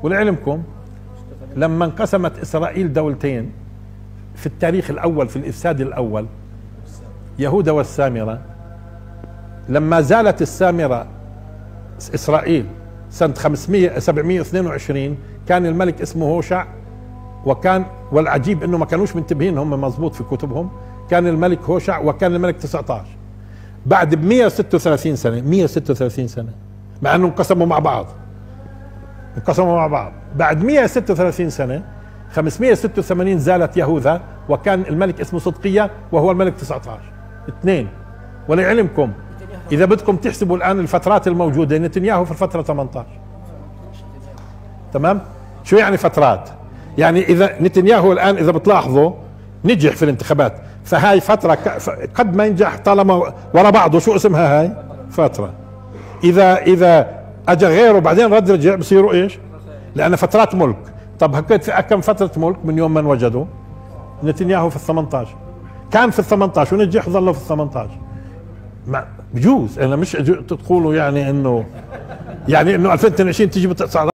ولعلمكم لما انقسمت إسرائيل دولتين في التاريخ الأول، في الإفساد الأول، يهوذا والسامرة، لما زالت السامرة إسرائيل سنة 722 كان الملك اسمه هوشع، والعجيب انه ما كانوش منتبهين هم مضبوط في كتبهم، كان الملك هوشع وكان الملك 19. بعد ب 136 سنة، 136 سنة، مع انهم انقسموا مع بعض، بعد 136 سنة 586 زالت يهوذا وكان الملك اسمه صدقية وهو الملك 19. اثنين. ولعلمكم اذا بدكم تحسبوا الان الفترات الموجودة، نتنياهو في الفترة 18. تمام؟ شو يعني فترات؟ يعني اذا نتنياهو الان اذا بتلاحظوا نجح في الانتخابات، فهاي فترة قد ما ينجح طالما ورا بعضه. شو اسمها هاي؟ فترة. اذا اجى غيره بعدين رجع بصيروا ايش؟ لان فترات ملك. طب هكذا في كم فترة ملك من يوم ما انوجدوا؟ نتنياهو في ال18 كان في ال18 ونجح ظلوا في ال18. ما بجوز، انا مش تقولوا يعني انه 2022 تيجي بتصعد